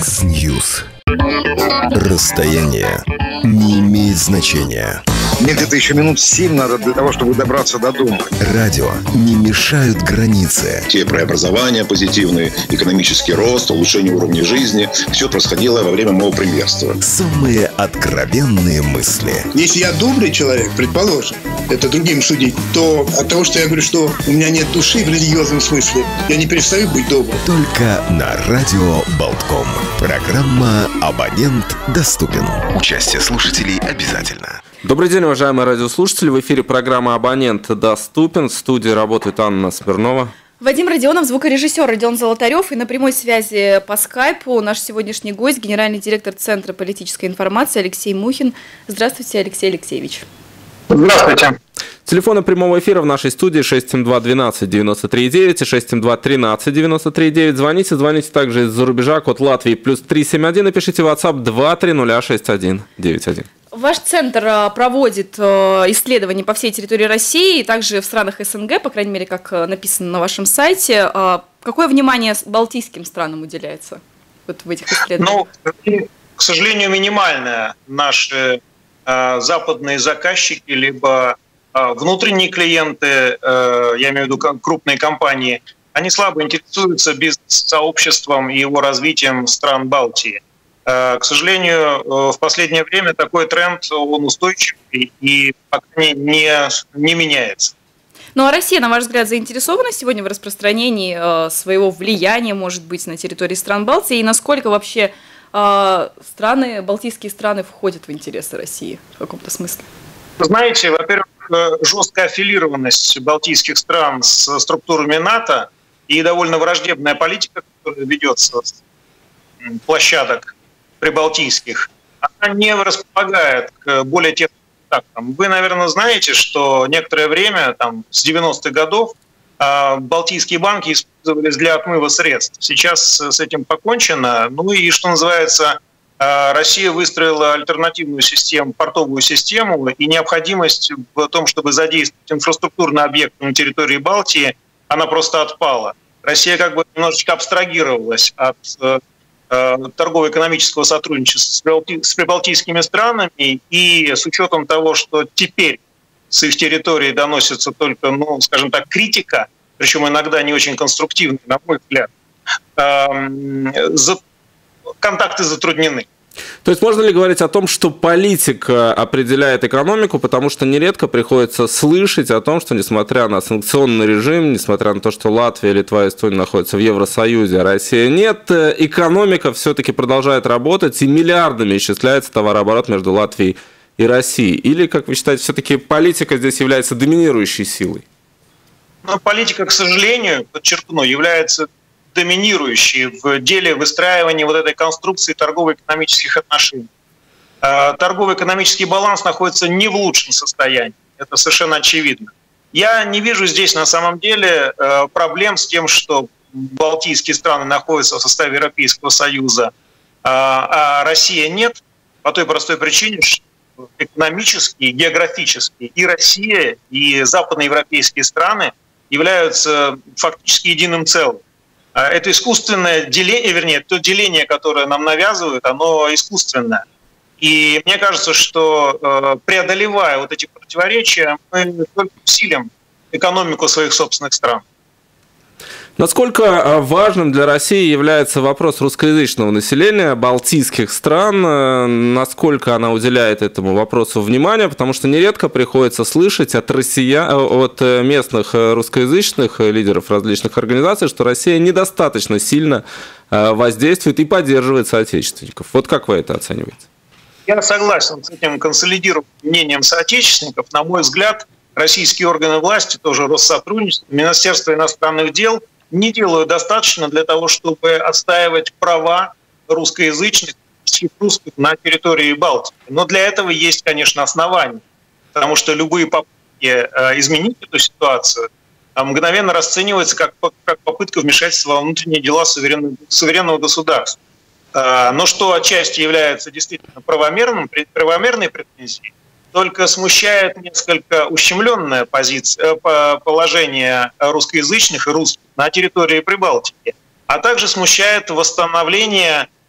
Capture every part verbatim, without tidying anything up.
X-News. Расстояние не имеет значения. Мне где-то еще минут семь надо для того, чтобы добраться до дома. Радио не мешают границы. Те преобразования позитивные, экономический рост, улучшение уровня жизни. Все происходило во время моего премьерства. Самые откровенные мысли. Если я добрый человек, предположим, это другим судить, то от того, что я говорю, что у меня нет души в религиозном смысле, я не перестаю быть добрым. Только на радио Болтком. Программа «Абонент доступен». Участие слушателей обязательно. Добрый день, уважаемые радиослушатели. В эфире программа «Абонент доступен». В студии работает Анна Смирнова. Вадим Родионов, звукорежиссер Родион Золотарев. И на прямой связи по скайпу наш сегодняшний гость, генеральный директор Центра политической информации Алексей Мухин. Здравствуйте, Алексей Алексеевич. Здравствуйте. Телефоны прямого эфира в нашей студии шесть семь два двенадцать девяносто три девять и шесть семь два тринадцать девяносто три девять. Звоните, звоните также из-за рубежа, код Латвии плюс три семь один, напишите в WhatsApp два три ноль шесть один девять один. Ваш центр проводит исследования по всей территории России, также в странах СНГ, по крайней мере, как написано на вашем сайте. Какое внимание балтийским странам уделяется вот в этих исследованиях? Ну, к сожалению, минимальное. Наши э, западные заказчики, либо э, внутренние клиенты, э, я имею в виду крупные компании, они слабо интересуются бизнес-сообществом и его развитием стран Балтии. К сожалению, в последнее время такой тренд, он устойчивый и пока не, не меняется. Ну а Россия, на ваш взгляд, заинтересована сегодня в распространении своего влияния, может быть, на территории стран Балтии? И насколько вообще страны, балтийские страны входят в интересы России в каком-то смысле? Знаете, во-первых, жесткая аффилированность балтийских стран с структурами НАТО и довольно враждебная политика, которая ведется с площадок прибалтийских, она не располагает к более тесным контактам. Вы, наверное, знаете, что некоторое время, там, с девяностых годов, балтийские банки использовались для отмыва средств. Сейчас с этим покончено. Ну и, что называется, Россия выстроила альтернативную систему, портовую систему, и необходимость в том, чтобы задействовать инфраструктурные объекты на территории Балтии, она просто отпала. Россия как бы немножечко абстрагировалась от торгово-экономического сотрудничества с прибалтийскими странами, и с учетом того, что теперь с их территории доносится только, ну, скажем так, критика, причем иногда не очень конструктивная, на мой взгляд, контакты затруднены. То есть можно ли говорить о том, что политика определяет экономику, потому что нередко приходится слышать о том, что несмотря на санкционный режим, несмотря на то, что Латвия, Литва и Эстония находятся в Евросоюзе, а Россия нет, экономика все-таки продолжает работать и миллиардами исчисляется товарооборот между Латвией и Россией? Или, как вы считаете, все-таки политика здесь является доминирующей силой? Но политика, к сожалению, подчеркну, является доминирующие в деле выстраивания вот этой конструкции торгово-экономических отношений. Торгово-экономический баланс находится не в лучшем состоянии. Это совершенно очевидно. Я не вижу здесь на самом деле проблем с тем, что балтийские страны находятся в составе Европейского Союза, а Россия нет, по той простой причине, что экономически, географически и Россия, и западноевропейские страны являются фактически единым целым. Это искусственное деление, вернее, то деление, которое нам навязывают, оно искусственное. И мне кажется, что преодолевая вот эти противоречия, мы только усилим экономику своих собственных стран. Насколько важным для России является вопрос русскоязычного населения балтийских стран? Насколько она уделяет этому вопросу внимания? Потому что нередко приходится слышать от россиян, от местных русскоязычных лидеров различных организаций, что Россия недостаточно сильно воздействует и поддерживает соотечественников. Вот как вы это оцениваете? Я согласен с этим консолидированным мнением соотечественников. На мой взгляд, российские органы власти, тоже Россотрудничество, Министерство иностранных дел, не делают достаточно для того, чтобы отстаивать права русскоязычных русских на территории Балтии. Но для этого есть, конечно, основания, потому что любые попытки изменить эту ситуацию мгновенно расцениваются как, как попытка вмешательства во внутренние дела суверенного, суверенного государства. Но что отчасти является действительно правомерным, правомерной претензией, только смущает несколько ущемленное позиция, положение русскоязычных и русских на территории Прибалтики, а также смущает восстановление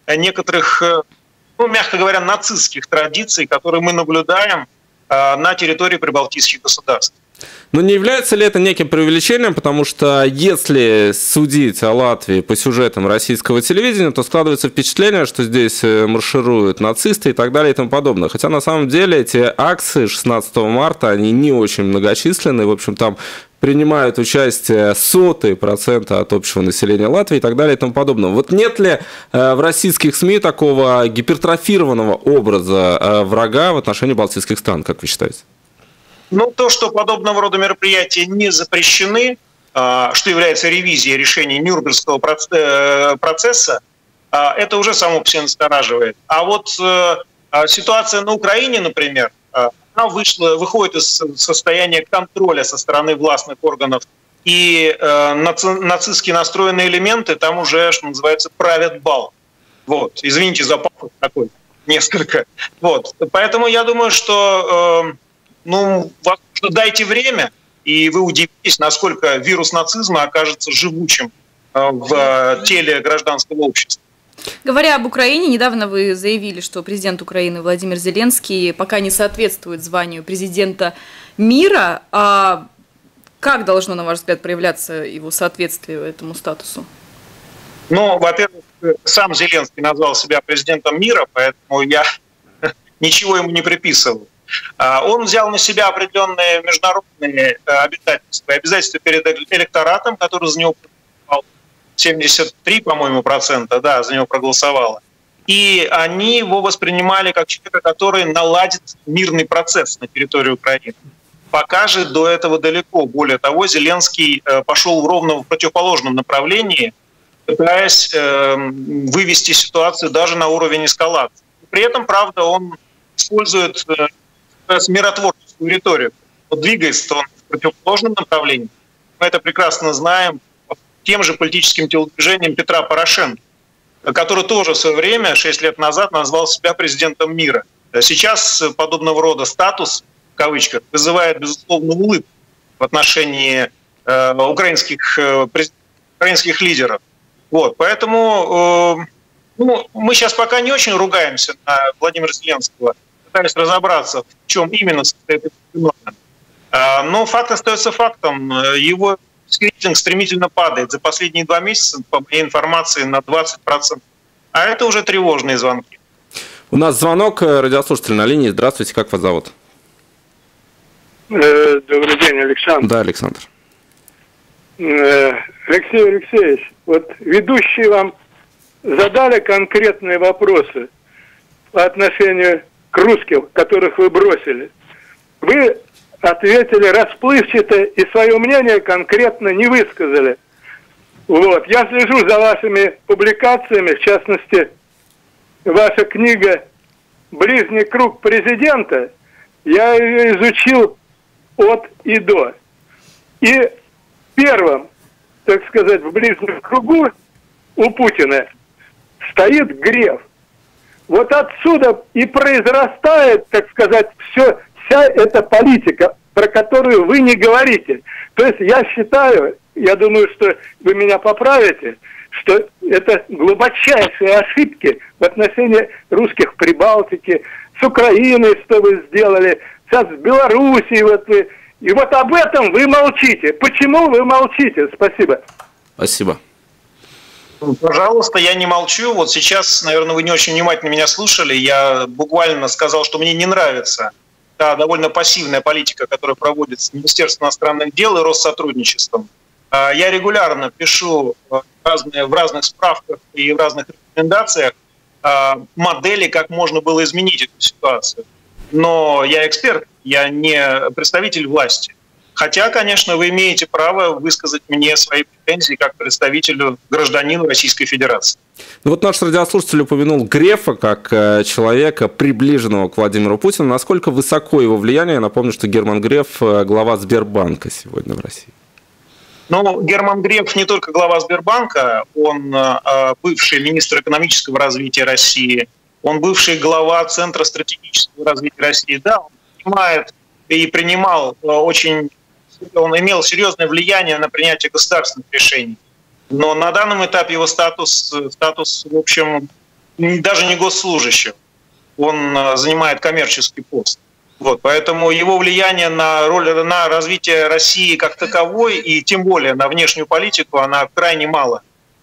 некоторых, ну, мягко говоря, нацистских традиций, которые мы наблюдаем на территории прибалтийских государств. Но не является ли это неким преувеличением, потому что если судить о Латвии по сюжетам российского телевидения, то складывается впечатление, что здесь маршируют нацисты и так далее и тому подобное. Хотя на самом деле эти акции шестнадцатого марта, они не очень многочисленные, в общем, там принимают участие сотые процента от общего населения Латвии и так далее и тому подобное. Вот нет ли в российских СМИ такого гипертрофированного образа врага в отношении балтийских стран, как вы считаете? Ну, то, что подобного рода мероприятия не запрещены, что является ревизией решений Нюрнбергского процесса, это уже само по себе настораживает. А вот ситуация на Украине, например, она вышла, выходит из состояния контроля со стороны властных органов, и нацистски настроенные элементы там уже, что называется, правят бал. Вот. Извините за пафос такой, несколько. Вот. Поэтому я думаю, что... Ну, дайте время, и вы удивитесь, насколько вирус нацизма окажется живучим в теле гражданского общества. Говоря об Украине, недавно вы заявили, что президент Украины Владимир Зеленский пока не соответствует званию президента мира. А как должно, на ваш взгляд, проявляться его соответствие этому статусу? Ну, во-первых, сам Зеленский назвал себя президентом мира, поэтому я ничего ему не приписываю. Он взял на себя определенные международные обязательства, обязательства перед электоратом, который за него проголосовал, семьдесят три, по-моему, процента, да, за него проголосовало. И они его воспринимали как человека, который наладит мирный процесс на территории Украины. Пока же до этого далеко. Более того, Зеленский пошел ровно в противоположном направлении, пытаясь вывести ситуацию даже на уровень эскалации. При этом, правда, он использует миротворческую риторику. Вот двигается он в противоположном направлении. Мы это прекрасно знаем тем же политическим телодвижением Петра Порошенко, который тоже в свое время, шесть лет назад, назвал себя президентом мира. Сейчас подобного рода статус, в кавычках, вызывает, безусловно, улыбку в отношении э, украинских, э, украинских лидеров. Вот. Поэтому э, ну, мы сейчас пока не очень ругаемся на Владимира Зеленского, пытались разобраться, в чем именно состоит этот феномен. Но факт остается фактом. Его рейтинг стремительно падает. За последние два месяца, по моей информации, на двадцать процентов. А это уже тревожные звонки. У нас звонок, радиослушатель на линии. Здравствуйте, как вас зовут? Добрый день, Александр. Да, Александр. Алексей Алексеевич, вот ведущие вам задали конкретные вопросы по отношению к русским, которых вы бросили. Вы ответили расплывчато и свое мнение конкретно не высказали. Вот. Я слежу за вашими публикациями, в частности, ваша книга «Ближний круг президента». Я ее изучил от и до. И первым, так сказать, в ближнем кругу у Путина стоит Греф. Вот отсюда и произрастает, так сказать, все, вся эта политика, про которую вы не говорите. То есть я считаю, я думаю, что вы меня поправите, что это глубочайшие ошибки в отношении русских в Прибалтике, с Украиной, что вы сделали, сейчас с Белоруссией. Вот вы. И вот об этом вы молчите. Почему вы молчите? Спасибо. Спасибо. Пожалуйста, я не молчу. Вот сейчас, наверное, вы не очень внимательно меня слушали. Я буквально сказал, что мне не нравится та довольно пассивная политика, которая проводится Министерством иностранных дел и Россотрудничеством. Я регулярно пишу в, разные, в разных справках и в разных рекомендациях модели, как можно было изменить эту ситуацию. Но я эксперт, я не представитель власти. Хотя, конечно, вы имеете право высказать мне свои претензии как представителю, гражданину Российской Федерации. Ну вот наш радиослушатель упомянул Грефа как человека, приближенного к Владимиру Путину. Насколько высоко его влияние? Я напомню, что Герман Греф – глава Сбербанка сегодня в России. Ну, Герман Греф не только глава Сбербанка, он бывший министр экономического развития России, он бывший глава Центра стратегического развития России. Да, он принимает и принимал очень... Он имел серьезное влияние на принятие государственных решений. Но на данном этапе его статус, статус в общем, даже не госслужащего. Он занимает коммерческий пост. Вот, поэтому его влияние на роль, на развитие России как таковой и тем более на внешнюю политику, она крайне мало.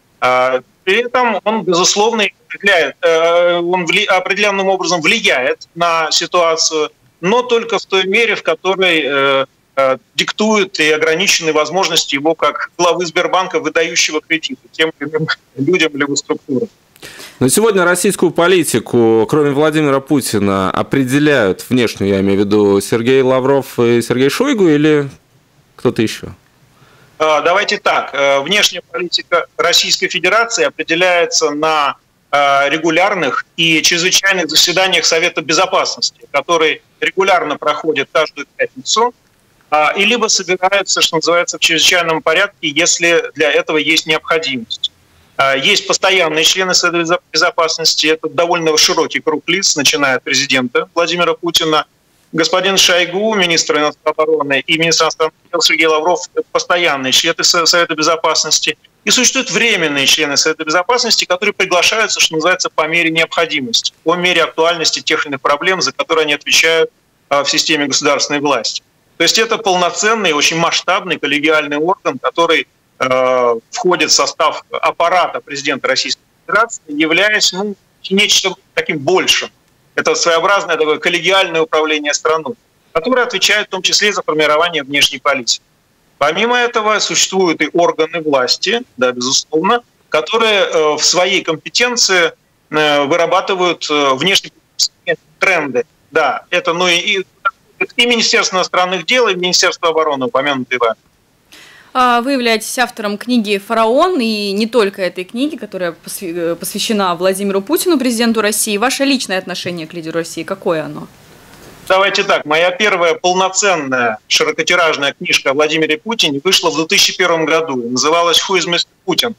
При этом он, безусловно, определяет, он определенным образом влияет на ситуацию, но только в той мере, в которой диктуют и ограничены возможности его как главы Сбербанка, выдающего кредиты тем или иным людям или структурам. Но сегодня российскую политику, кроме Владимира Путина, определяют внешнюю, я имею в виду, Сергей Лавров и Сергей Шойгу или кто-то еще? Давайте так. Внешняя политика Российской Федерации определяется на регулярных и чрезвычайных заседаниях Совета Безопасности, которые регулярно проходят каждую пятницу, и либо собираются, что называется, в чрезвычайном порядке, если для этого есть необходимость. Есть постоянные члены Совета Безопасности, это довольно широкий круг лиц, начиная от президента Владимира Путина, господин Шойгу, министр иностранной обороны, и министр иностранных дел Сергей Лавров – постоянные члены Совета Безопасности. И существуют временные члены Совета Безопасности, которые приглашаются, что называется, по мере необходимости, по мере актуальности тех или иных проблем, за которые они отвечают в системе государственной власти. То есть это полноценный, очень масштабный коллегиальный орган, который э, входит в состав аппарата президента Российской Федерации, являясь ну, нечто таким большим. Это своеобразное такое коллегиальное управление страной, которое отвечает в том числе за формирование внешней политики. Помимо этого существуют и органы власти, да, безусловно, которые э, в своей компетенции э, вырабатывают э, внешнеполитические тренды. Да, это ну и и Министерство иностранных дел, и Министерство обороны, упомянутые вами. Вы являетесь автором книги «Фараон», и не только этой книги, которая посвящена Владимиру Путину, президенту России. Ваше личное отношение к лидеру России, какое оно? Давайте так. Моя первая полноценная широкотиражная книжка о Владимире Путине вышла в две тысячи первом году. Называлась «Who is мистер Putin?»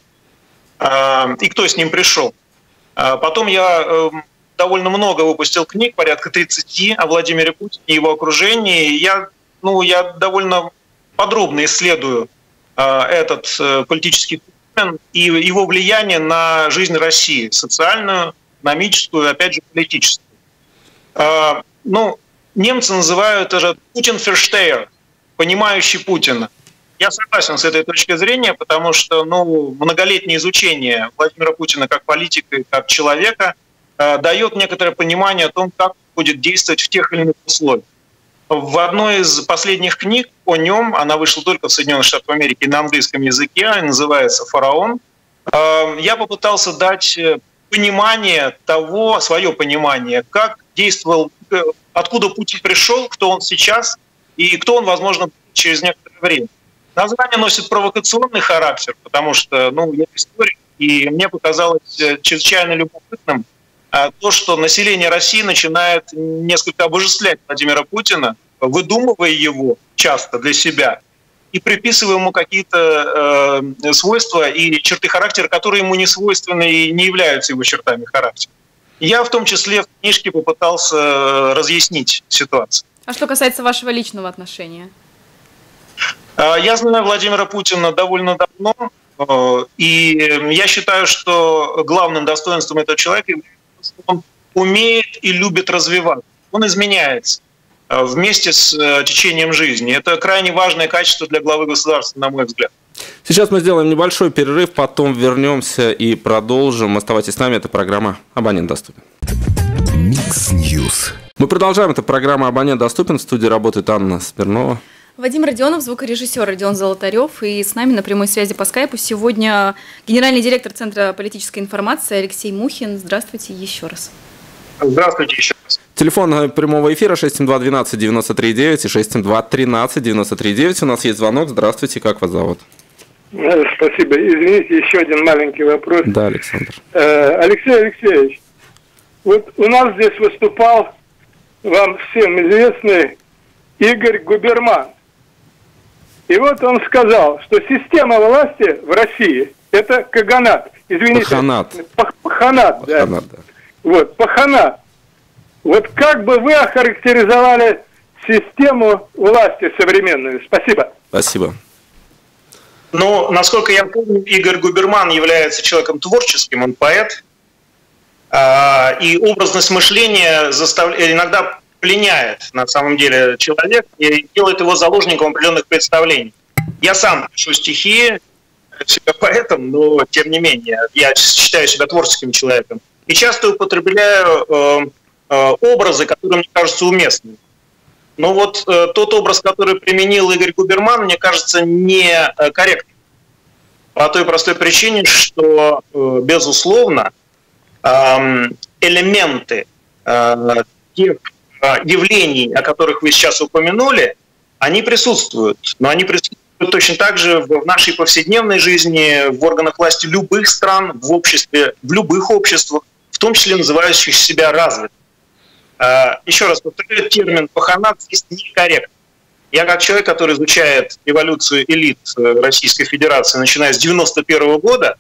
И кто с ним пришел. Потом я довольно много выпустил книг, порядка тридцати, о Владимире Путине и его окружении. Я, ну, я довольно подробно исследую э, этот э, политический феномен и его влияние на жизнь России, социальную, экономическую, опять же, политическую. Э, ну, немцы называют это «Путин-ферштейер», понимающий Путина. Я согласен с этой точки зрения, потому что ну, многолетнее изучение Владимира Путина как политика и как человека дает некоторое понимание о том, как будет действовать в тех или иных условиях. В одной из последних книг о нем, она вышла только в Соединенных Штатах Америки на английском языке, называется «Фараон», я попытался дать понимание того, свое понимание, как действовал, откуда Путин пришел, кто он сейчас и кто он, возможно, через некоторое время. Название носит провокационный характер, потому что ну, я историк, и мне показалось чрезвычайно любопытным то, что население России начинает несколько обожествлять Владимира Путина, выдумывая его часто для себя и приписывая ему какие-то э, свойства и черты характера, которые ему не свойственны и не являются его чертами характера. Я в том числе в книжке попытался разъяснить ситуацию. А что касается вашего личного отношения? Я знаю Владимира Путина довольно давно, и я считаю, что главным достоинством этого человека является, что он умеет и любит развиваться. Он изменяется вместе с течением жизни. Это крайне важное качество для главы государства, на мой взгляд. Сейчас мы сделаем небольшой перерыв, потом вернемся и продолжим. Оставайтесь с нами, это программа «Абонент доступен». Микс Ньюс. Мы продолжаем, это программа «Абонент доступен». В студии работает Анна Смирнова. Вадим Родионов, звукорежиссер Родион Золотарев, и с нами на прямой связи по скайпу сегодня генеральный директор Центра политической информации Алексей Мухин. Здравствуйте еще раз. Здравствуйте еще раз. Телефон прямого эфира шесть семь два двенадцать девяносто три девять и шесть семь два тринадцать девяносто три девять. У нас есть звонок. Здравствуйте, как вас зовут? Спасибо. Извините, еще один маленький вопрос. Да, Александр. Алексей Алексеевич, вот у нас здесь выступал вам всем известный Игорь Губерман. И вот он сказал, что система власти в России – это каганат. Извините. Паханат. Паханат, да. Паханат, да. Вот, паханат. Вот как бы вы охарактеризовали систему власти современную? Спасибо. Спасибо. Ну, насколько я помню, Игорь Губерман является человеком творческим, он поэт. И образность мышления заставляет, иногда пленяет на самом деле человека и делает его заложником определенных представлений. Я сам пишу стихи, себя поэтом, но тем не менее, я считаю себя творческим человеком. И часто употребляю э, э, образы, которые мне кажутся уместными. Но вот э, тот образ, который применил Игорь Губерман, мне кажется, некорректным. По той простой причине, что, э, безусловно, э, элементы э, тех э, явлений, о которых вы сейчас упомянули, они присутствуют. Но они присутствуют точно так же в нашей повседневной жизни, в органах власти любых стран, в обществе, в любых обществах, в том числе называющих себя развитыми. Еще раз повторяю, термин «паханат» здесь некорректен. Я как человек, который изучает эволюцию элит Российской Федерации, начиная с девяносто первого года,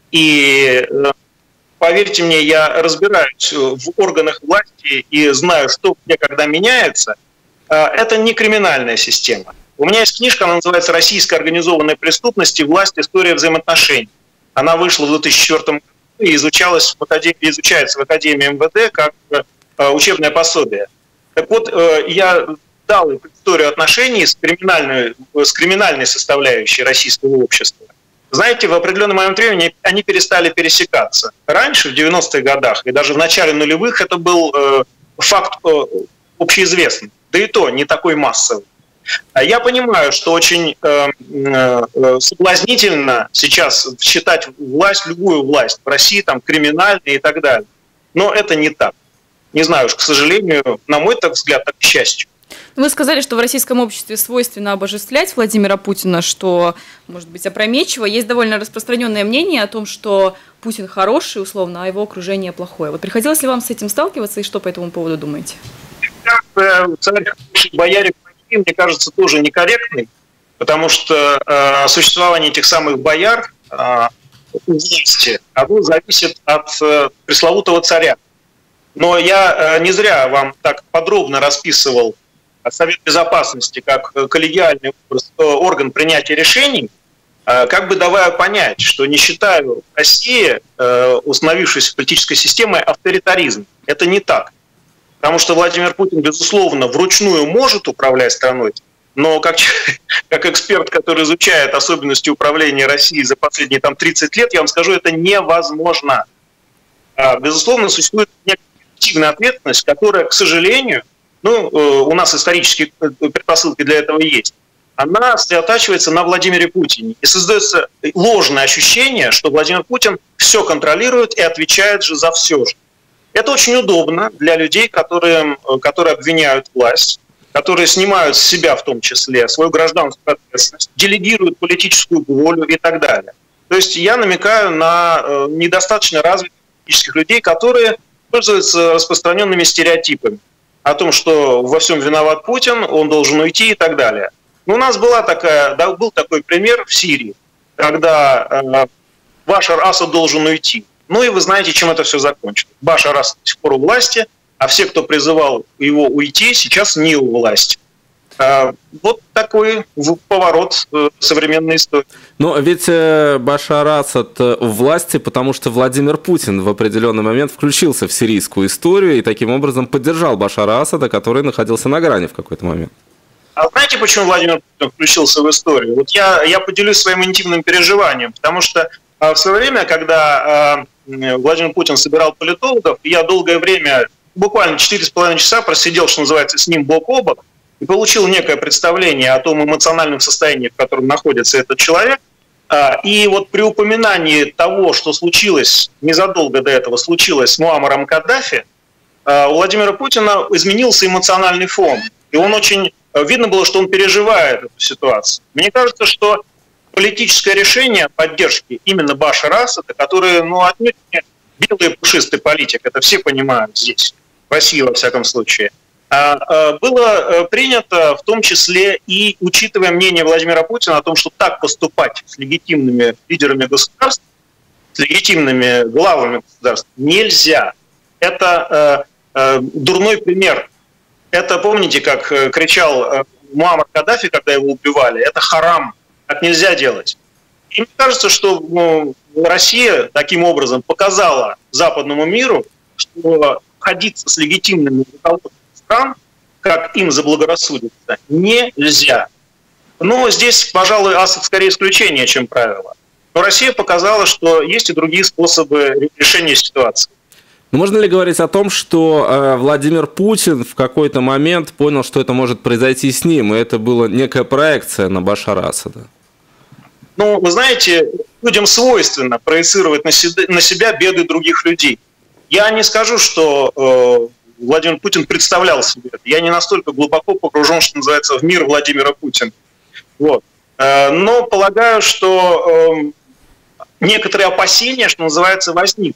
и, поверьте мне, я разбираюсь в органах власти и знаю, что где когда меняется, это не криминальная система. У меня есть книжка, она называется «Российская организованная преступность и власть. История взаимоотношений». Она вышла в две тысячи четвёртом году и изучалась в Академии, изучается в Академии эм вэ дэ как учебное пособие. Так вот, я дал историю отношений с криминальной, с криминальной составляющей российского общества. Знаете, в определенный момент времени они перестали пересекаться. Раньше, в девяностых годах, и даже в начале нулевых, это был факт общеизвестный. Да и то не такой массовый. Я понимаю, что очень э, э, соблазнительно сейчас считать власть, любую власть в России там криминальной и так далее. Но это не так. Не знаю уж, к сожалению, на мой так взгляд, так к счастью. Вы сказали, что в российском обществе свойственно обожествлять Владимира Путина, что, может быть, опрометчиво. Есть довольно распространенное мнение о том, что Путин хороший, условно, а его окружение плохое. Вот приходилось ли вам с этим сталкиваться, и что по этому поводу думаете? Царь бояре, мне кажется, тоже некорректный, потому что э, существование этих самых бояр э, власти, оно зависит от э, пресловутого царя. Но я э, не зря вам так подробно расписывал Совет Безопасности как коллегиальный орган принятия решений, э, как бы давая понять, что не считаю России, э, установившейся политической системой, авторитаризм. Это не так. Потому что Владимир Путин, безусловно, вручную может управлять страной, но как, как эксперт, который изучает особенности управления Россией за последние там, тридцать лет, я вам скажу, это невозможно. Безусловно, существует некая коллективная ответственность, которая, к сожалению, ну, у нас исторические предпосылки для этого есть, она сосредотачивается на Владимире Путине. И создается ложное ощущение, что Владимир Путин все контролирует и отвечает же за все же. Это очень удобно для людей, которые, которые обвиняют власть, которые снимают с себя в том числе свою гражданскую ответственность, делегируют политическую волю и так далее. То есть я намекаю на недостаточно развитых политических людей, которые пользуются распространенными стереотипами о том, что во всем виноват Путин, он должен уйти и так далее. Но у нас была такая, да, был такой пример в Сирии, когда э, Башар Асад должен уйти. Ну и вы знаете, чем это все закончилось. Башар Асад до сих пор у власти, а все, кто призывал его уйти, сейчас не у власти. Вот такой поворот современной истории. Но ведь Башар Асад у власти, потому что Владимир Путин в определенный момент включился в сирийскую историю и таким образом поддержал Башара Асада, который находился на грани в какой-то момент. А знаете, почему Владимир Путин включился в историю? Вот я, я поделюсь своим интимным переживанием, потому что в свое время, когда Владимир Путин собирал политологов, я долгое время, буквально четыре с половиной часа просидел, что называется, с ним бок о бок, и получил некое представление о том эмоциональном состоянии, в котором находится этот человек. И вот при упоминании того, что случилось незадолго до этого, случилось с Муаммаром Каддафи, у Владимира Путина изменился эмоциональный фон. И он очень... Видно было, что он переживает эту ситуацию. Мне кажется, что политическое решение поддержки именно Башара Асада, который, ну, отнюдь не белый пушистый политик, это все понимают здесь, в России во всяком случае, было принято в том числе и учитывая мнение Владимира Путина о том, что так поступать с легитимными лидерами государств, с легитимными главами государств нельзя. Это э, дурной пример. Это, помните, как кричал Муаммар Каддафи, когда его убивали? Это харам, так нельзя делать. И мне кажется, что ну, Россия таким образом показала западному миру, что ходиться с легитимными руководством стран, как им заблагорассудится, нельзя. Но здесь, пожалуй, Асад скорее исключение, чем правило. Но Россия показала, что есть и другие способы решения ситуации. Но можно ли говорить о том, что э, Владимир Путин в какой-то момент понял, что это может произойти с ним, и это была некая проекция на Башара Асада? Ну, вы знаете, людям свойственно проецировать на себя, на себя беды других людей. Я не скажу, что э, Владимир Путин представлял себе это. Я не настолько глубоко погружен, что называется, в мир Владимира Путина. Вот. Э, но полагаю, что э, некоторые опасения, что называется, возникли.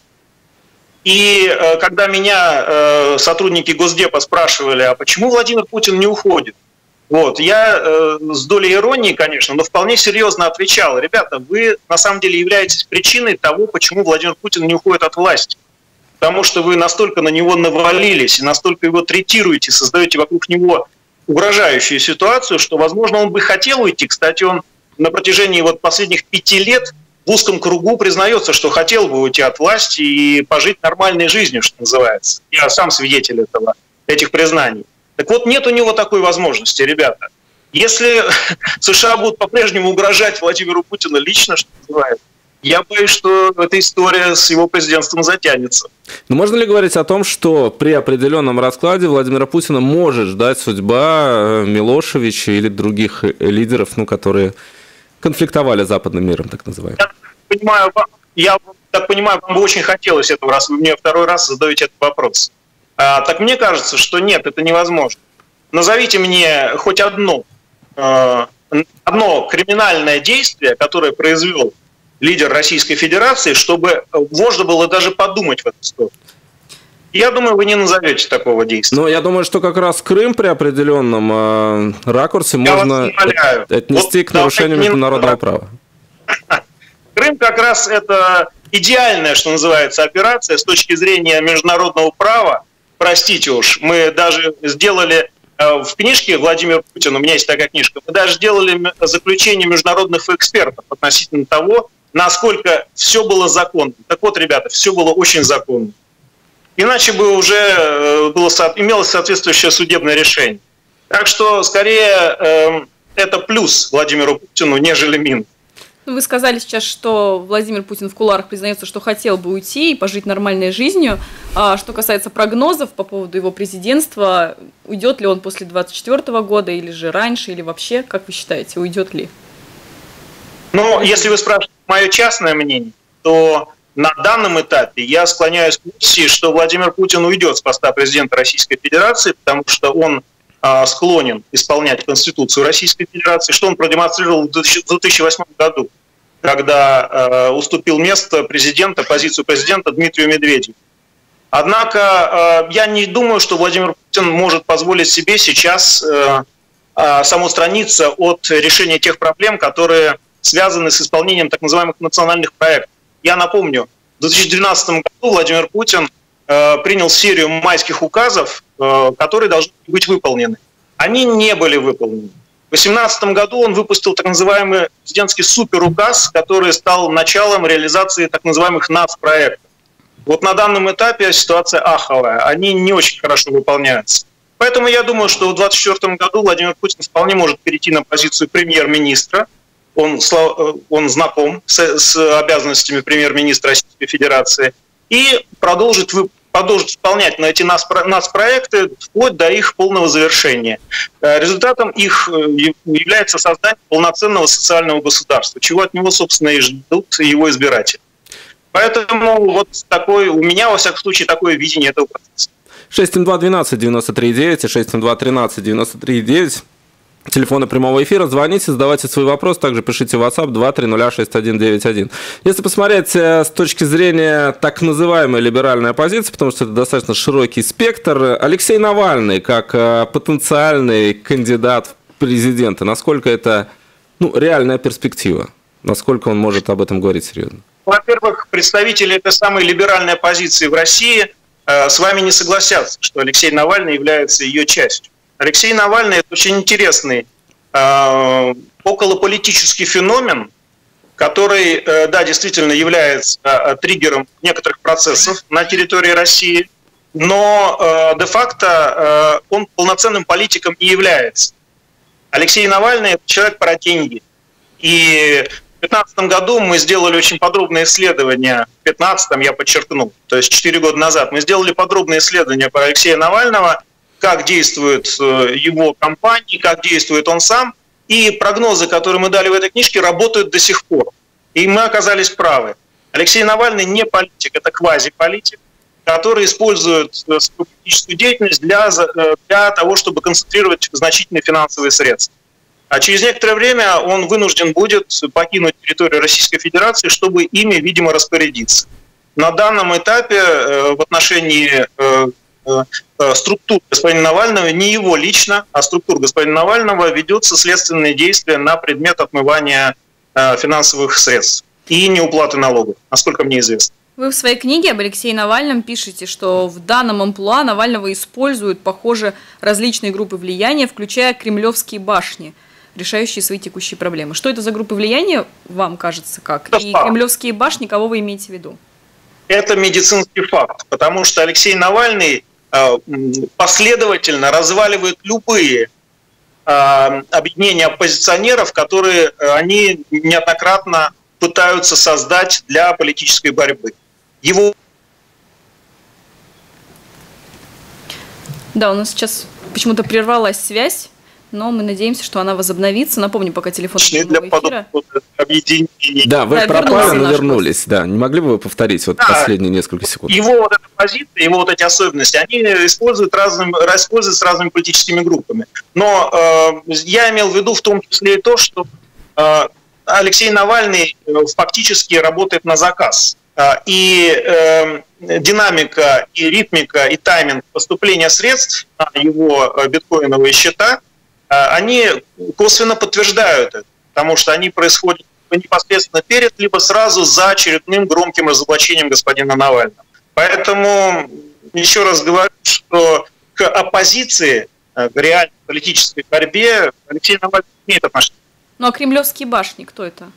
И э, когда меня э, сотрудники Госдепа спрашивали, а почему Владимир Путин не уходит? Вот, я э, с долей иронии, конечно, но вполне серьезно отвечал: ребята, вы на самом деле являетесь причиной того, почему Владимир Путин не уходит от власти. Потому что вы настолько на него навалились и настолько его третируете, создаете вокруг него угрожающую ситуацию, что, возможно, он бы хотел уйти. Кстати, он на протяжении вот последних пяти лет в узком кругу признается, что хотел бы уйти от власти и пожить нормальной жизнью, что называется. Я сам свидетель этого, этих признаний. Так вот, нет у него такой возможности, ребята. Если США будут по-прежнему угрожать Владимиру Путину лично, что называется, я боюсь, что эта история с его президентством затянется. Но можно ли говорить о том, что при определенном раскладе Владимира Путина может ждать судьба Милошевича или других лидеров, ну, которые конфликтовали с западным миром, так называемым? Я понимаю, я так понимаю, вам бы очень хотелось этого, раз вы мне второй раз задаете этот вопрос. А, так мне кажется, что нет, это невозможно. Назовите мне хоть одно, э, одно криминальное действие, которое произвел лидер Российской Федерации, чтобы можно было даже подумать в эту сторону. Я думаю, вы не назовете такого действия. Но я думаю, что как раз Крым при определенном э, ракурсе я можно отнести вот, к нарушению международного не... права. Крым как раз это идеальная, что называется, операция с точки зрения международного права. Простите уж, мы даже сделали э, в книжке Владимира Путина, у меня есть такая книжка, мы даже сделали заключение международных экспертов относительно того, насколько все было законно. Так вот, ребята, все было очень законно. Иначе бы уже было, имелось соответствующее судебное решение. Так что, скорее, э, это плюс Владимиру Путину, нежели минус. Вы сказали сейчас, что Владимир Путин в кулуарах признается, что хотел бы уйти и пожить нормальной жизнью. А что касается прогнозов по поводу его президентства, уйдет ли он после двадцать четвёртого года, или же раньше, или вообще, как вы считаете, уйдет ли? Ну, если вы спрашиваете мое частное мнение, то на данном этапе я склоняюсь к версии, что Владимир Путин уйдет с поста президента Российской Федерации, потому что он а, склонен исполнять Конституцию Российской Федерации, что он продемонстрировал в две тысячи восьмом году, когда а, уступил место президента, позицию президента Дмитрию Медведеву. Однако а, я не думаю, что Владимир Путин может позволить себе сейчас а, а, самоустраниться от решения тех проблем, которые связаны с исполнением так называемых национальных проектов. Я напомню, в две тысячи двенадцатом году Владимир Путин э, принял серию майских указов, э, которые должны быть выполнены. Они не были выполнены. В две тысячи восемнадцатом году он выпустил так называемый президентский суперуказ, который стал началом реализации так называемых нацпроектов. Вот на данном этапе ситуация аховая, они не очень хорошо выполняются. Поэтому я думаю, что в две тысячи двадцать четвёртом году Владимир Путин вполне может перейти на позицию премьер-министра. Он, он знаком с, с обязанностями премьер-министра Российской Федерации и продолжит, продолжит исполнять на эти нацпроекты вплоть до их полного завершения. Результатом их является создание полноценного социального государства, чего от него, собственно, и ждут его избиратели. Поэтому вот такой, у меня, во всяком случае, такое видение этого процесса. шесть семь два двенадцать девяносто три девять и шесть семь два тринадцать девяносто три девять. Телефоны прямого эфира. Звоните, задавайте свой вопрос. Также пишите в WhatsApp два три ноль шесть один девять один. Если посмотреть с точки зрения так называемой либеральной оппозиции, потому что это достаточно широкий спектр, Алексей Навальный как потенциальный кандидат в президенты, насколько это ну, реальная перспектива? Насколько он может об этом говорить серьезно? Во-первых, представители этой самой либеральной оппозиции в России э, с вами не согласятся, что Алексей Навальный является ее частью. Алексей Навальный – это очень интересный э, околополитический феномен, который, да, действительно является триггером некоторых процессов на территории России, но де-факто он полноценным политиком не является. Алексей Навальный – это человек про деньги. И в две тысячи пятнадцатом году мы сделали очень подробное исследование, в две тысячи пятнадцатом я подчеркнул, то есть четыре года назад, мы сделали подробное исследование про Алексея Навального, как действует его компания, как действует он сам, и прогнозы, которые мы дали в этой книжке, работают до сих пор. И мы оказались правы. Алексей Навальный не политик, это квазиполитик, который использует свою политическую деятельность для, для того, чтобы концентрировать значительные финансовые средства. А через некоторое время он вынужден будет покинуть территорию Российской Федерации, чтобы ими, видимо, распорядиться. На данном этапе в отношении структур господина Навального, не его лично, а структур господина Навального, ведется следственные действия на предмет отмывания финансовых средств и неуплаты налогов, насколько мне известно. Вы в своей книге об Алексее Навальном пишете, что в данном амплуа Навального используют, похоже, различные группы влияния, включая кремлевские башни, решающие свои текущие проблемы. Что это за группы влияния, вам кажется, как? И кремлевские башни, кого вы имеете в виду? Это медицинский факт, потому что Алексей Навальный последовательно разваливает любые объединения оппозиционеров, которые они неоднократно пытаются создать для политической борьбы. Его... Да, у нас сейчас почему-то прервалась связь, но мы надеемся, что она возобновится. Напомню, пока телефон эфира. Да, вы да, пропали, но вернулись. Да, не могли бы вы повторить вот да, последние несколько секунд? Его вот эта позиция, его вот эти особенности, они используют, разным, используют с разными политическими группами. Но э, я имел в виду в том числе и то, что э, Алексей Навальный фактически работает на заказ. И э, динамика, и ритмика, и тайминг поступления средств на его биткоиновые счета, э, они косвенно подтверждают это, потому что они происходят непосредственно перед, либо сразу за очередным громким разоблачением господина Навального. Поэтому еще раз говорю, что к оппозиции, к реальной политической борьбе Алексей Навальный имеет отношение. Ну а кремлевские башни, кто это?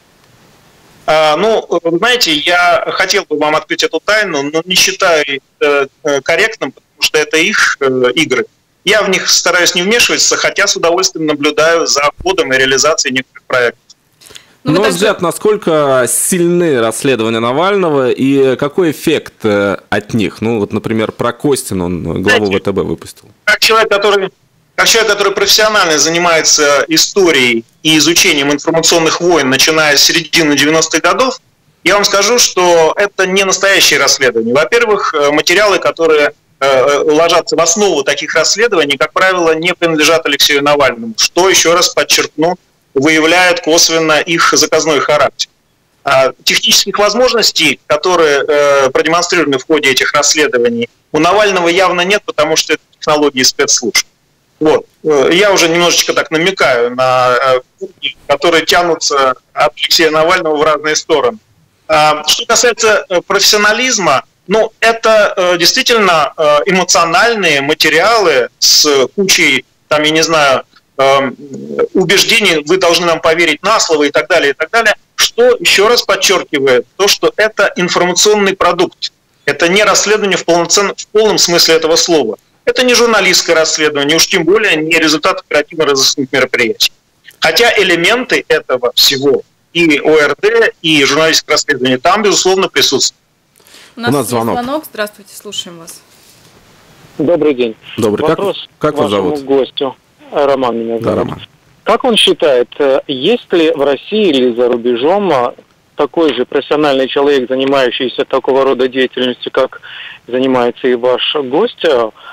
А, ну, знаете, я хотел бы вам открыть эту тайну, но не считаю э, корректным, потому что это их э, игры. Я в них стараюсь не вмешиваться, хотя с удовольствием наблюдаю за ходом и реализацией некоторых проектов. Ну, на ваш взгляд, насколько сильны расследования Навального и какой эффект от них? Ну, вот, например, про Костина, он главу Знаете, ВТБ выпустил. Как человек, который... Как человек, который профессионально занимается историей и изучением информационных войн, начиная с середины девяностых годов, я вам скажу, что это не настоящее расследование. Во-первых, материалы, которые э, ложатся в основу таких расследований, как правило, не принадлежат Алексею Навальному, что, еще раз подчеркну, выявляет косвенно их заказной характер. А технических возможностей, которые э, продемонстрированы в ходе этих расследований, у Навального явно нет, потому что это технологии спецслужб. Вот. Я уже немножечко так намекаю на пути, которые тянутся от Алексея Навального в разные стороны. Что касается профессионализма, ну, это действительно эмоциональные материалы с кучей, там, я не знаю, убеждений, вы должны нам поверить на слово и так далее, и так далее, что еще раз подчеркивает то, что это информационный продукт. Это не расследование в, полноцен... в полном смысле этого слова. Это не журналистское расследование, уж тем более не результат оперативно-розыскных мероприятий. Хотя элементы этого всего, и ОРД, и журналистское расследование, там, безусловно, присутствуют. У нас, У нас звонок. звонок. Здравствуйте, слушаем вас. Добрый день. Добрый. Вопрос как, как к вашему вас зовут? гостю. Роман меня зовут. Да, Роман. Как он считает, есть ли в России или за рубежом такой же профессиональный человек, занимающийся такого рода деятельностью, как занимается и ваш гость,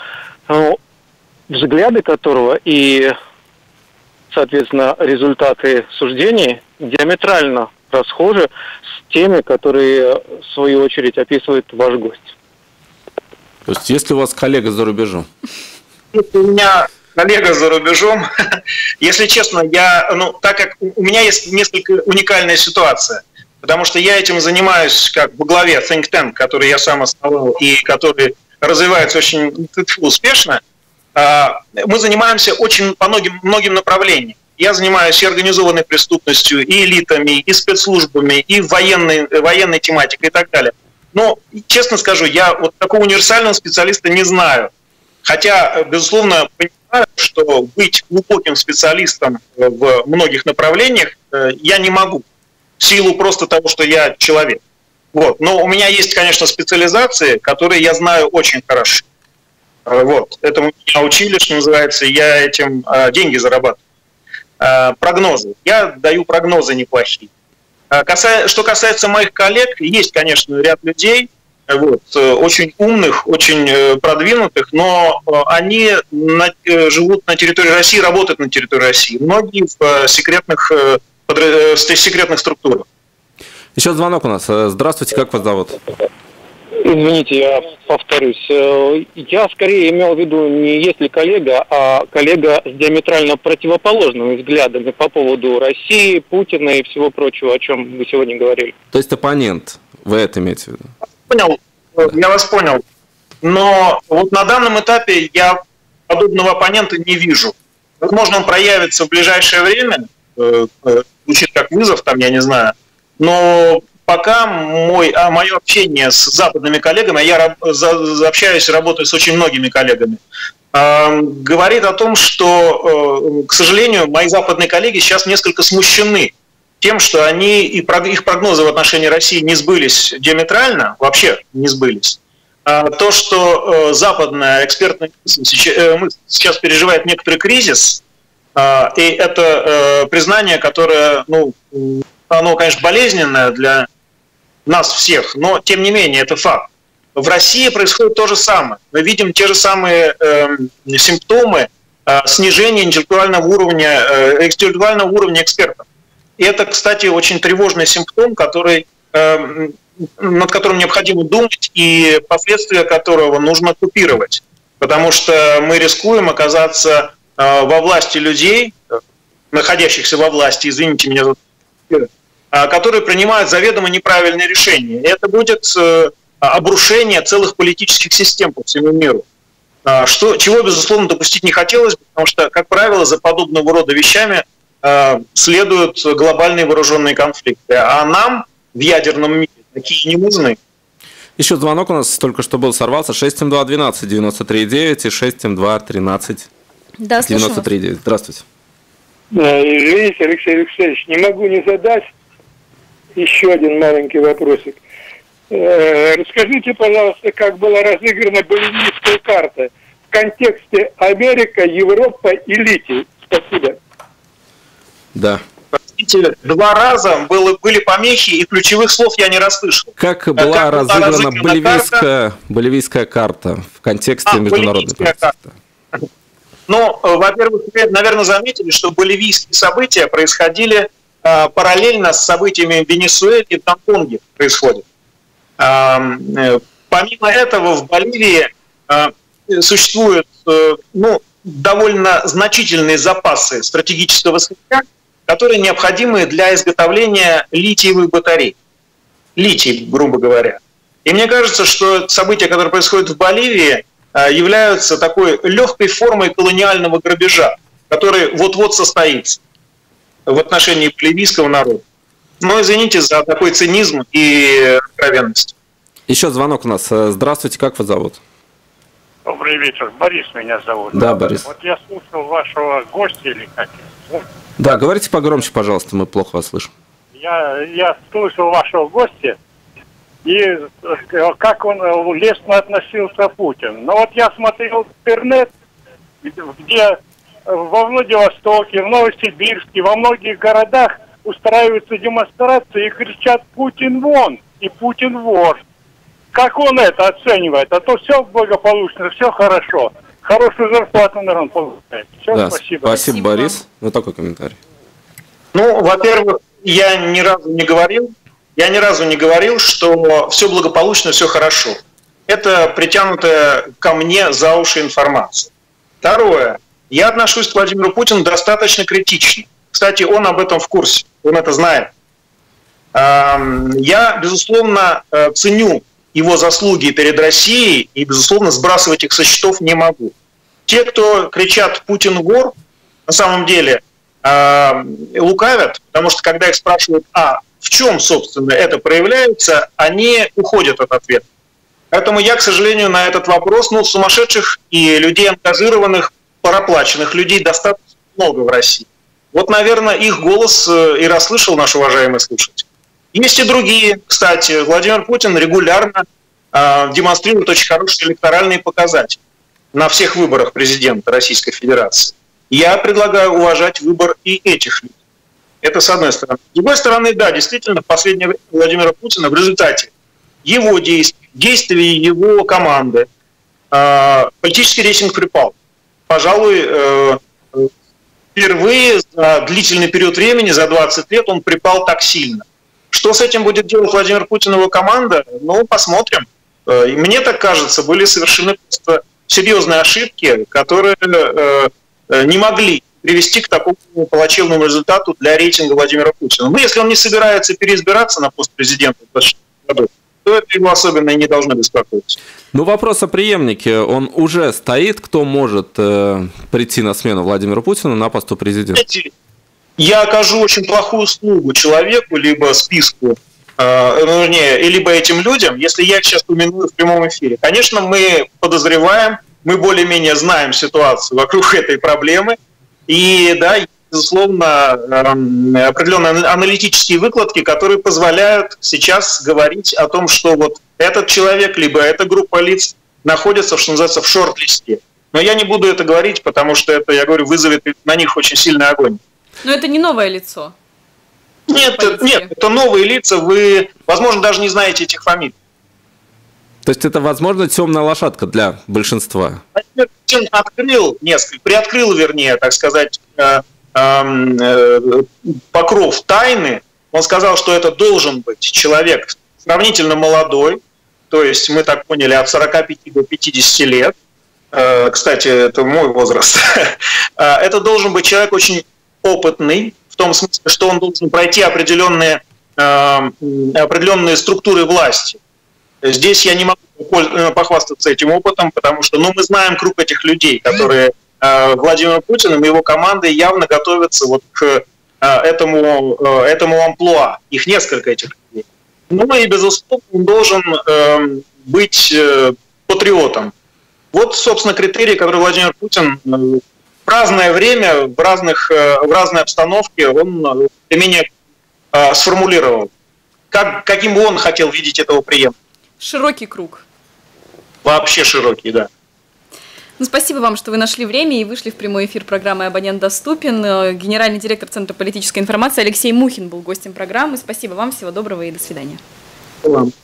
взгляды которого и, соответственно, результаты суждений диаметрально расхожи с теми, которые, в свою очередь, описывает ваш гость? То есть, есть ли у вас коллега за рубежом? У меня коллега за рубежом. Если честно, я, ну, так как у меня есть несколько уникальная ситуация, потому что я этим занимаюсь как во главе think tank, который я сам основал и который развивается очень успешно. Мы занимаемся очень по многим, многим направлениям. Я занимаюсь и организованной преступностью, и элитами, и спецслужбами, и военной, военной тематикой и так далее. Но, честно скажу, я вот такого универсального специалиста не знаю. Хотя, безусловно, понимаю, что быть глубоким специалистом в многих направлениях я не могу. В силу просто того, что я человек. Вот. Но у меня есть, конечно, специализации, которые я знаю очень хорошо. Вот. Этому меня учили, что называется, я этим а, деньги зарабатываю. А, прогнозы. Я даю прогнозы неплохие. А, касая, что касается моих коллег, есть, конечно, ряд людей, вот, очень умных, очень продвинутых, но они на, живут на территории России, работают на территории России. Многие в секретных, в секретных структурах. Еще звонок у нас. Здравствуйте, как вас зовут? Извините, я повторюсь. Я скорее имел в виду не если коллега, а коллега с диаметрально противоположными взглядами по поводу России, Путина и всего прочего, о чем вы сегодня говорили. То есть оппонент, вы это имеете в виду? Понял, я вас понял. Но вот на данном этапе я подобного оппонента не вижу. Возможно, он проявится в ближайшее время, звучит как вызов, там, я не знаю. Но пока мой, а мое общение с западными коллегами, я за, общаюсь и работаю с очень многими коллегами, э, говорит о том, что, э, к сожалению, мои западные коллеги сейчас несколько смущены тем, что они, и их прогнозы в отношении России не сбылись диаметрально, вообще не сбылись. А то, что э, западная экспертная мысль сейчас переживает некоторый кризис, э, и это э, признание, которое, ну, оно, конечно, болезненное для нас всех, но, тем не менее, это факт. В России происходит то же самое. Мы видим те же самые э, симптомы э, снижения интеллектуального уровня, э, интеллектуального уровня экспертов. И это, кстати, очень тревожный симптом, который, э, над которым необходимо думать и последствия которого нужно купировать. Потому что мы рискуем оказаться э, во власти людей, находящихся во власти, извините меня за которые принимают заведомо неправильные решения. И это будет обрушение целых политических систем по всему миру. Что, чего, безусловно, допустить не хотелось, потому что, как правило, за подобного рода вещами следуют глобальные вооруженные конфликты. А нам в ядерном мире такие не нужны. Еще звонок у нас только что был, сорвался. шесть семь два двенадцать девяносто три девять и шесть семь два тринадцать девяносто три девять. Здравствуйте. Извините, Алексей Алексеевич, не могу не задать еще один маленький вопросик. Расскажите, пожалуйста, как была разыграна боливийская карта в контексте Америка, Европа и Литий. Спасибо. Да. Простите, два раза было, были помехи, и ключевых слов я не расслышал. Как была как разыграна, разыграна боливийская, карта? боливийская карта в контексте а, международной карты? Ну, во-первых, вы, наверное, заметили, что боливийские события происходили э, параллельно с событиями в Венесуэле и в Гонконге происходят. Э, э, помимо этого, в Боливии э, существуют э, ну, довольно значительные запасы стратегического сырья, которые необходимы для изготовления литиевых батарей. Литий, грубо говоря. И мне кажется, что события, которые происходят в Боливии, являются такой легкой формой колониального грабежа, который вот-вот состоится в отношении боливийского народа. Но извините за такой цинизм и откровенность. Еще звонок у нас. Здравствуйте, как вас зовут? Добрый вечер, Борис меня зовут. Да, Борис. Вот я слушал вашего гостя или как? Да, говорите погромче, пожалуйста, мы плохо вас слышим. Я, я слушал вашего гостя, и как он лестно относился к Путину. Но вот я смотрел интернет, где во Владивостоке, в Новосибирске, во многих городах устраиваются демонстрации и кричат «Путин вон!» и «Путин вор!». Как он это оценивает? А то все благополучно, все хорошо. Хорошую зарплату, наверное, получает. Все, да, спасибо. Спасибо, Борис. Вот такой комментарий. Ну, во-первых, я ни разу не говорил, Я ни разу не говорил, что все благополучно, все хорошо. Это притянутая ко мне за уши информация. Второе. Я отношусь к Владимиру Путину достаточно критично. Кстати, он об этом в курсе, он это знает. Я, безусловно, ценю его заслуги перед Россией и, безусловно, сбрасывать их со счетов не могу. Те, кто кричат «Путин вор», на самом деле э, лукавят, потому что когда их спрашивают, а в чем, собственно, это проявляется, они уходят от ответа. Поэтому я, к сожалению, на этот вопрос, ну, сумасшедших и людей ангажированных, проплаченных людей достаточно много в России. Вот, наверное, их голос и расслышал наш уважаемый слушатель. Есть и другие, кстати. Владимир Путин регулярно э, демонстрирует очень хорошие электоральные показатели на всех выборах президента Российской Федерации. Я предлагаю уважать выбор и этих людей. Это с одной стороны. С другой стороны, да, действительно, в последнее время Владимира Путина в результате его действий, действий его команды э, политический рейтинг припал. Пожалуй, э, впервые за длительный период времени, за двадцать лет, он припал так сильно. Что с этим будет делать Владимир Путин и его команда? Ну, посмотрим. Э, мне так кажется, были совершены просто серьезные ошибки, которые э, не могли привести к такому плачевному результату для рейтинга Владимира Путина. Ну, если он не собирается переизбираться на пост президента в двадцать четвёртом году, то это его особенно и не должно беспокоить. Ну, вопрос о преемнике, он уже стоит. Кто может э, прийти на смену Владимиру Путину на посту президента? Я окажу очень плохую услугу человеку, либо списку, э, ну, вернее, либо этим людям, если я их сейчас упомяну в прямом эфире. Конечно, мы подозреваем, мы более-менее знаем ситуацию вокруг этой проблемы. И, да, безусловно, определенные аналитические выкладки, которые позволяют сейчас говорить о том, что вот этот человек, либо эта группа лиц находится, что называется, в шорт-листе. Но я не буду это говорить, потому что это, я говорю, вызовет на них очень сильный огонь. Но это не новое лицо. Нет, нет, это новые лица, вы, возможно, даже не знаете этих фамилий. То есть это, возможно, темная лошадка для большинства? Владимир Путин открыл несколько, приоткрыл, вернее, так сказать, э, э, покров тайны. Он сказал, что это должен быть человек сравнительно молодой, то есть мы так поняли, от сорока пяти до пятидесяти лет. Э, кстати, это мой возраст. Это должен быть человек очень опытный, в том смысле, что он должен пройти определенные, э, определенные структуры власти. Здесь я не могу похвастаться этим опытом, потому что, ну, мы знаем круг этих людей, которые э, Владимир Путин и его командой явно готовятся вот к э, этому, э, этому амплуа. Их несколько этих людей. Ну и, безусловно, он должен э, быть э, патриотом. Вот, собственно, критерии, которые Владимир Путин э, в разное время, в, разных, э, в разной обстановке он э, менее э, сформулировал. Как, каким бы он хотел видеть этого преемника. Широкий круг. Вообще широкий, да. Ну, спасибо вам, что вы нашли время и вышли в прямой эфир программы «Абонент доступен». Генеральный директор Центра политической информации Алексей Мухин был гостем программы. Спасибо вам, всего доброго и до свидания. Вам.